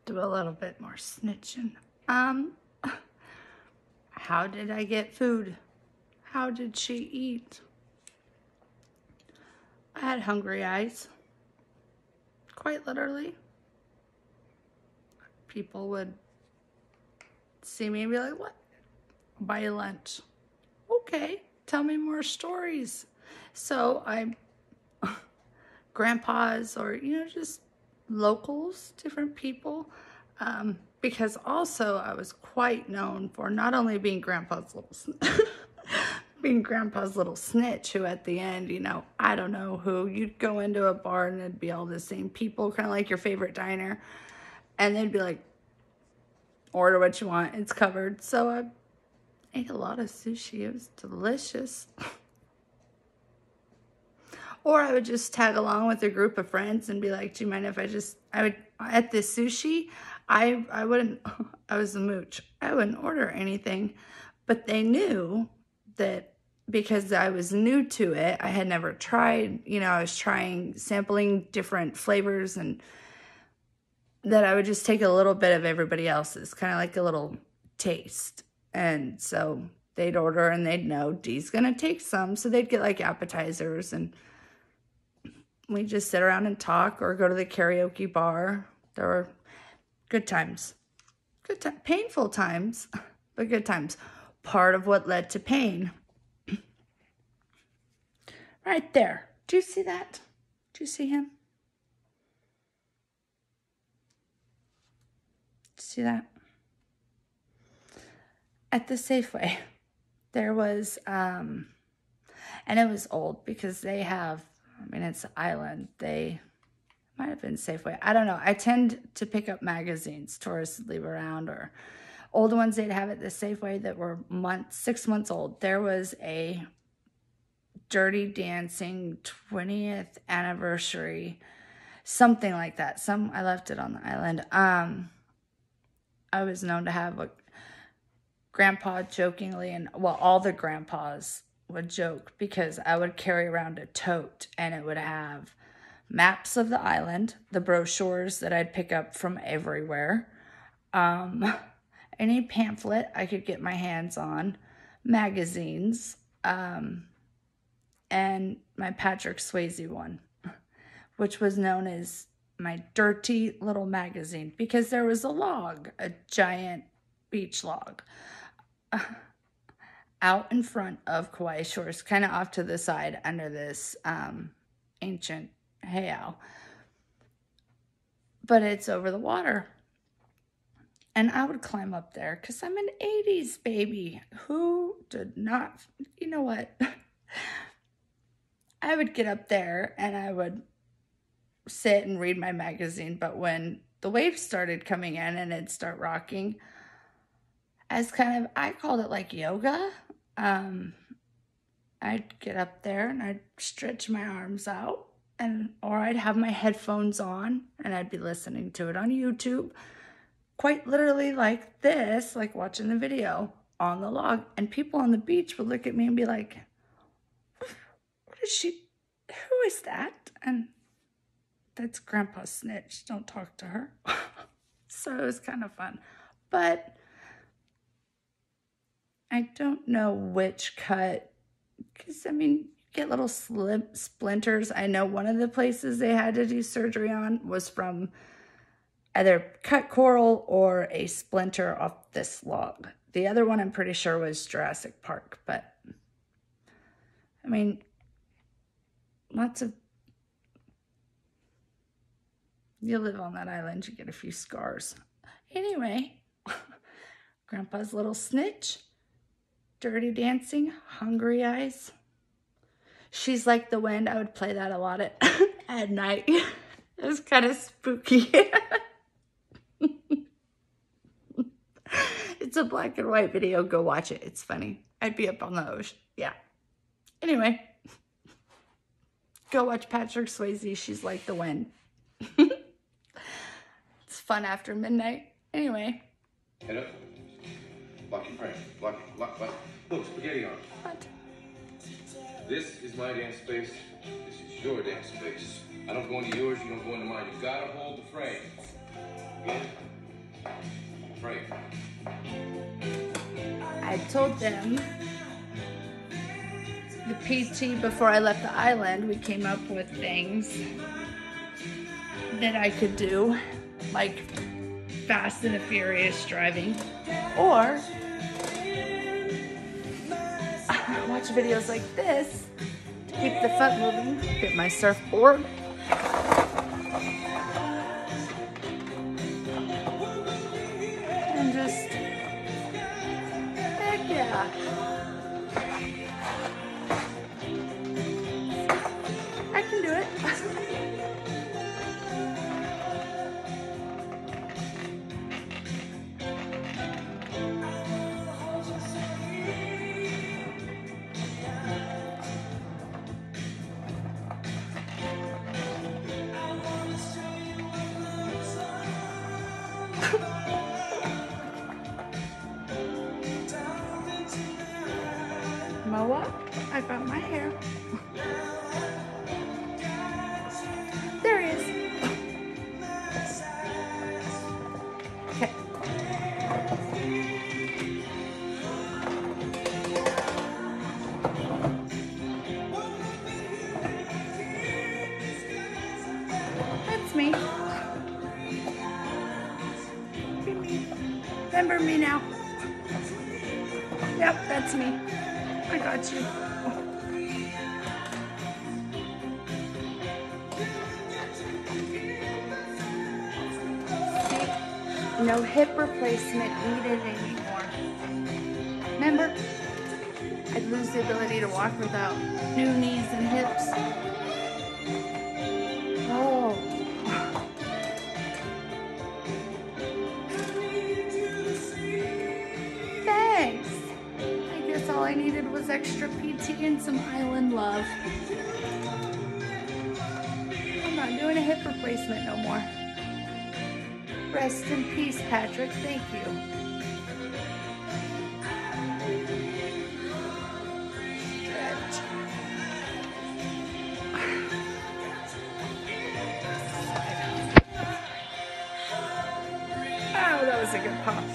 do a little bit more snitching. How did I get food? How did she eat? I had hungry eyes. Quite literally. People would see me and be like, what? I'll buy you lunch. Okay, tell me more stories. So grandpas or, just locals, different people. Because also I was quite known for not only being grandpa's little snitch, who at the end, I don't know who, you'd go into a bar and it'd be all the same people, kind of like your favorite diner, and they'd be like, order what you want, it's covered. So I ate a lot of sushi. It was delicious. Or I would just tag along with a group of friends and be like, do you mind if at the sushi, I wouldn't, I was a mooch. I wouldn't order anything, but they knew that because I was new to it, I had never tried, I was sampling different flavors, and that I would just take a little bit of everybody else's, kind of like a little taste. And so they'd order and they'd know Dee's gonna take some, so they'd get like appetizers, and we'd just sit around and talk or go to the karaoke bar. There were good times. Painful times, but good times. Part of what led to pain. Right there. Do you see that? Do you see him? See that? At the Safeway, there was, and it was old because they have, it's an island. They might have been Safeway. I don't know. I tend to pick up magazines tourists leave around, or old ones they'd have at the Safeway that were 6 months old. There was a Dirty Dancing 20th anniversary, something like that. I left it on the island. I was known to have grandpa jokingly, and all the grandpas would joke because I would carry around a tote and it would have maps of the island, the brochures that I'd pick up from everywhere, any pamphlet I could get my hands on, magazines, and my Patrick Swayze one, which was known as my dirty little magazine because there was a giant beach log, out in front of Kauai Shores, kind of off to the side under this ancient heiau. But it's over the water. And I would climb up there because I'm an 80s baby. Who did not? You know what? I would get up there and I would sit and read my magazine. But when the waves started coming in and it'd start rocking, I called it like yoga. I'd get up there and I'd stretch my arms out, or I'd have my headphones on and I'd be listening to it on YouTube, quite literally like this, like watching the video on the log. And people on the beach would look at me and be like, what is she, who is that? And that's Grandpa Snitch, don't talk to her. So it was kind of fun. But I don't know which cut, because you get little splinters. I know one of the places they had to do surgery on was from either cut coral or a splinter off this log. The other one I'm pretty sure was Jurassic Park, but you live on that island, you get a few scars. Anyway, Grandpa's little snitch, Dirty Dancing, Hungry Eyes. She's Like the Wind. I would play that a lot at night. It was kind of spooky. It's a black and white video. Go watch it. It's funny. I'd be up on the ocean. Yeah. Anyway, go watch Patrick Swayze. She's Like the Wind. It's fun after midnight. Anyway. Head up. Lock your frame. Lock. Look, spaghetti on. What? This is my dance space. This is your dance space. I don't go into yours, you don't go into mine. You gotta hold the frame. Again. Frame. I told them, the PT, before I left the island, we came up with things that I could do, like Fast and the Furious driving, or watch videos like this to keep the foot moving, get my surfboard, and just, heck yeah. I can do it. Moa, I got my hair. There he is. Okay. That's me. Be me. Remember me now. Yep, that's me. I got you. No hip replacement needed anymore. Remember, I'd lose the ability to walk without new knees and hips. Oh. Thanks. I guess all I needed was extra PT and some island love. I'm not doing a hip replacement no more. Rest in peace, Patrick. Thank you. Stretch. Oh, that was a good pop.